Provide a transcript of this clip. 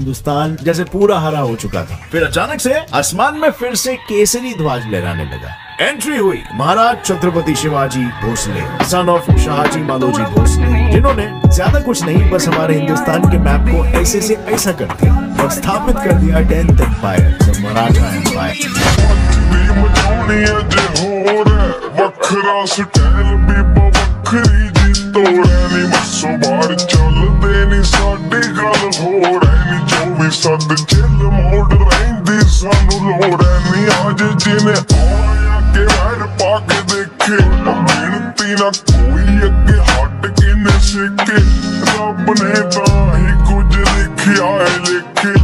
हिंदुस्तान जैसे पूरा हरा हो चुका था। फिर अचानक से आसमान में फिर से केसरी ध्वज लहराने लगा। एंट्री हुई महाराज छत्रपति शिवाजी भोसले, सन ऑफ शाहजी मालोजी भोसले, जिन्होंने ज्यादा कुछ नहीं बस हमारे हिंदुस्तान के मैप को ऐसे से ऐसा कर दिया और स्थापित कर दिया 10th empire, the Maratha empire. के वैर पाके देखे गिनती ना कोई अगे हट के न सीखे, रब ने तां ही कुछ लिखिया है लिखे।